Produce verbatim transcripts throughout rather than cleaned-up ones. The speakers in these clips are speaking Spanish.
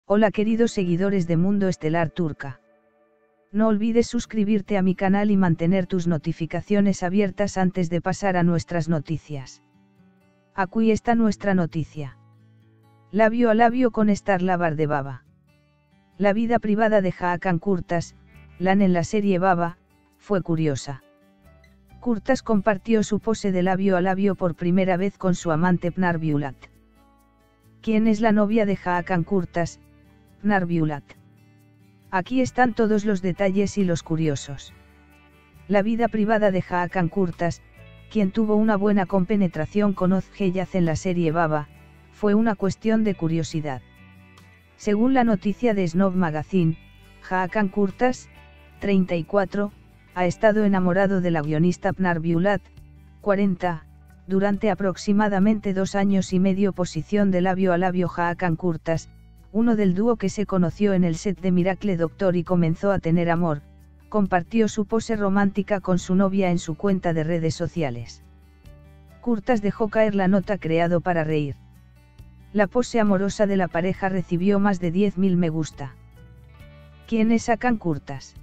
Hola queridos seguidores de Mundo Estelar Turca. No olvides suscribirte a mi canal y mantener tus notificaciones abiertas antes de pasar a nuestras noticias. Aquí está nuestra noticia. Labio a labio con Starla Bardebaba. La vida privada de Hakan Kurtas, Lan en la serie Baba, fue curiosa. Kurtas compartió su pose de labio a labio por primera vez con su amante Pınar Bulat. ¿Quién es la novia de Hakan Kurtas, Pınar Bulat? Aquí están todos los detalles y los curiosos. La vida privada de Hakan Kurtas, quien tuvo una buena compenetración con Özge Yaz en la serie Baba, fue una cuestión de curiosidad. Según la noticia de Snob Magazine, Hakan Kurtas, treinta y cuatro, ha estado enamorado de la guionista Pınar Bulat, cuarenta, durante aproximadamente dos años y medio. Posición de labio a labio. Hakan Kurtas, uno del dúo que se conoció en el set de Miracle Doctor y comenzó a tener amor, compartió su pose romántica con su novia en su cuenta de redes sociales. Kurtas dejó caer la nota creado para reír. La pose amorosa de la pareja recibió más de diez mil me gusta. ¿Quién es Hakan Kurtas?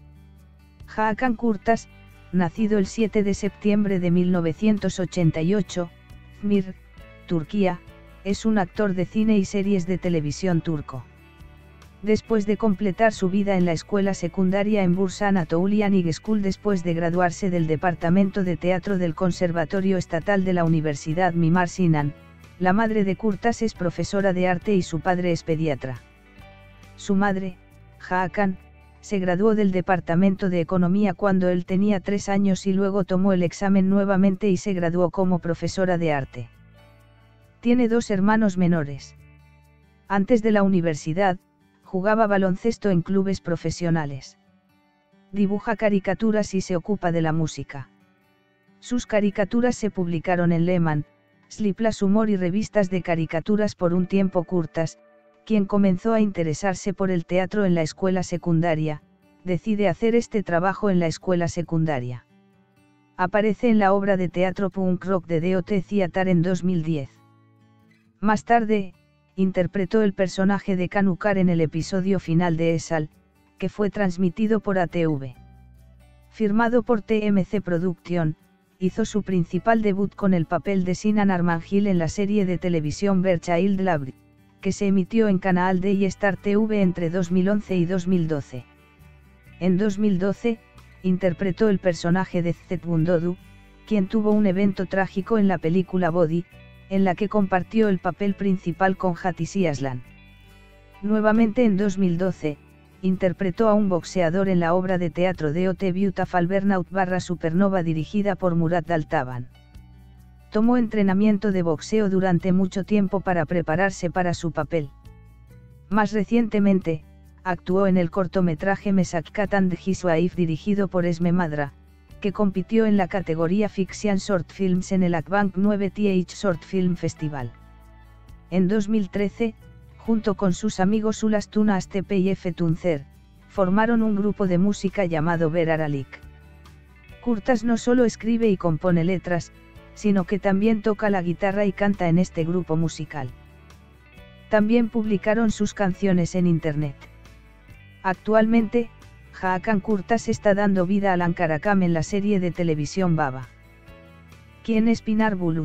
Hakan Kurtas, nacido el siete de septiembre de mil novecientos ochenta y ocho, İzmir, Turquía, es un actor de cine y series de televisión turco. Después de completar su vida en la escuela secundaria en Bursa Anatolian School, después de graduarse del departamento de teatro del Conservatorio Estatal de la Universidad Mimar Sinan, la madre de Kurtas es profesora de arte y su padre es pediatra. Su madre, Hakan, se graduó del departamento de economía cuando él tenía tres años y luego tomó el examen nuevamente y se graduó como profesora de arte. Tiene dos hermanos menores. Antes de la universidad, jugaba baloncesto en clubes profesionales. Dibuja caricaturas y se ocupa de la música. Sus caricaturas se publicaron en Lehman, Sleepless Humor y revistas de caricaturas por un tiempo. Kurtas, quien comenzó a interesarse por el teatro en la escuela secundaria, decide hacer este trabajo en la escuela secundaria. Aparece en la obra de teatro punk rock de D O T Theater en dos mil diez. Más tarde, interpretó el personaje de Kanukar en el episodio final de Esal, que fue transmitido por A T V. Firmado por T M C Production, hizo su principal debut con el papel de Sinan Armangil en la serie de televisión Berchild Labri, que se emitió en Canal D y Star T V entre dos mil once y dos mil doce. En dos mil doce, interpretó el personaje de Zet Bundodu, quien tuvo un evento trágico en la película Body, en la que compartió el papel principal con Hatice Aslan. Nuevamente en dos mil doce, interpretó a un boxeador en la obra de teatro D O T Beautiful Burnout barra Supernova dirigida por Murat Daltaban. Tomó entrenamiento de boxeo durante mucho tiempo para prepararse para su papel. Más recientemente, actuó en el cortometraje Mesakat and His Wife dirigido por Esme Madra, que compitió en la categoría Fiction Short Films en el Akbank nueve T H Short Film Festival. En dos mil trece, junto con sus amigos Ulas Tuna Astepe y F. Tuncer, formaron un grupo de música llamado Beraralik. Kurtas no solo escribe y compone letras, sino que también toca la guitarra y canta en este grupo musical. También publicaron sus canciones en internet. Actualmente, Hakan Kurtas está dando vida a Lan Karakam en la serie de televisión Baba. ¿Quién es Pınar Bulut?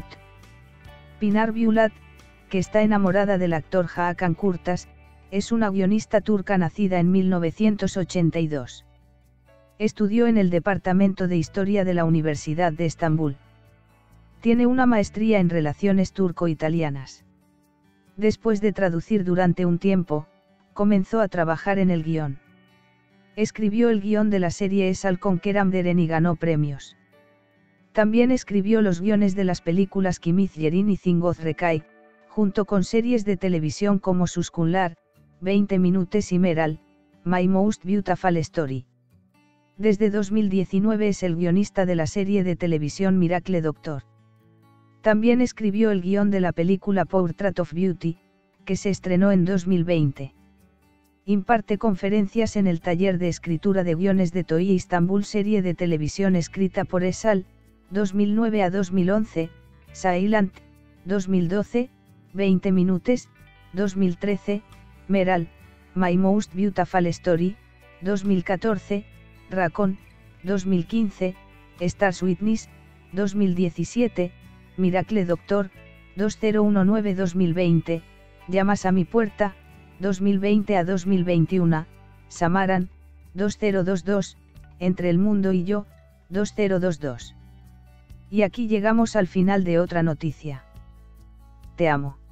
Pınar Bulat, que está enamorada del actor Hakan Kurtas, es una guionista turca nacida en mil novecientos ochenta y dos. Estudió en el Departamento de Historia de la Universidad de Estambul. Tiene una maestría en relaciones turco-italianas. Después de traducir durante un tiempo, comenzó a trabajar en el guión. Escribió el guión de la serie Esal con Kerem Deren y ganó premios. También escribió los guiones de las películas Kimiz Yerin y Zingoz Rekay, junto con series de televisión como Suskunlar, veinte Minutes y Meral, My Most Beautiful Story. Desde dos mil diecinueve es el guionista de la serie de televisión Miracle Doctor. También escribió el guión de la película Portrait of Beauty, que se estrenó en dos mil veinte. Imparte conferencias en el taller de escritura de guiones de Toy Istanbul, serie de televisión escrita por Esal, dos mil nueve a dos mil once, Silent, dos mil doce, veinte Minutes, dos mil trece, Meral, My Most Beautiful Story, dos mil catorce, Raccoon, dos mil quince, Stars Witness, dos mil diecisiete, Miracle Doctor, dos mil diecinueve a dos mil veinte, Llamas a mi puerta, dos mil veinte a dos mil veintiuno, Samaran, dos mil veintidós, Entre el mundo y yo, dos mil veintidós. Y aquí llegamos al final de otra noticia. Te amo.